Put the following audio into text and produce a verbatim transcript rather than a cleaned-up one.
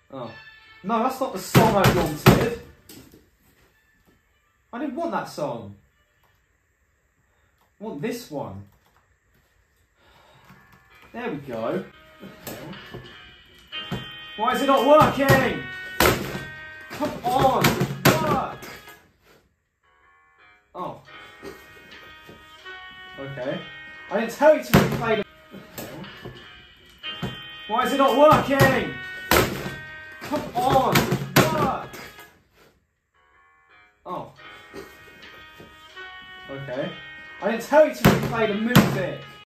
Oh. No, that's not the song I wanted. I didn't want that song. I want this one. There we go. Why is it not working? Come on, work! Oh. Okay. I didn't tell you to replay the... Why is it not working? Come on, work! Oh. Okay. I didn't tell you to replay the music.